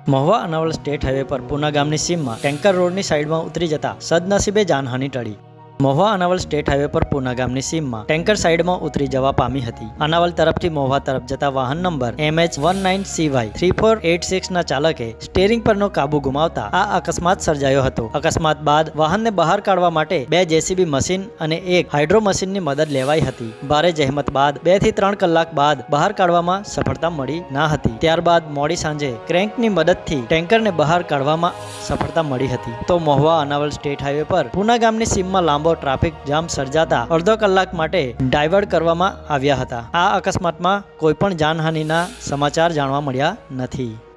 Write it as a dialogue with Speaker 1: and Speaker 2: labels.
Speaker 1: Mahuva Anaval state highway પર પૂના ગામની સીમમાં ટેન્કર રોડની સાઈડમાં ઉતરી જતા સદનસીબે જાનહાનિ ટળી। મહુવા અનાવલ સ્ટેટ હાઈવે પર પૂના ગામની સીમમાં ટેન્કર સાઈડમાં ઉતરી જવા પામી હતી। અનાવલ તરફથી મહુવા તરફ જતા વાહન નંબર MH19CY3486 ના ચાલકે સ્ટીયરિંગ પરનો કાબુ ગુમાવતા આ અકસ્માત સર્જાયો હતો। અકસ્માત બાદ વાહનને બહાર કાઢવા માટે 2 જેસીબી મશીન અને 1 હાઇડ્રો મશીનની મદદ લેવાઈ હતી। ભારે જહેમત બાદ 2 થી 3 કલાક બાદ બહાર કાઢવામાં સફળતા મળી ના હતી। ત્યારબાદ મોડી સાંજે ક્રેન્કની મદદથી ટેન્કરને બહાર કાઢવામાં સફળતા મળી હતી। તો મહુવા અનાવલ સ્ટેટ હાઈવે પર પૂના ગામની સીમમાં લાંબો ટ્રાફિક જામ સર્જાતા અડધો કલાક માટે ડાયવર્ટ કરવામાં આવ્યા હતા। આ અકસ્માતમાં કોઈ પણ જાનહાનિના સમાચાર જાણવા મળ્યા નથી।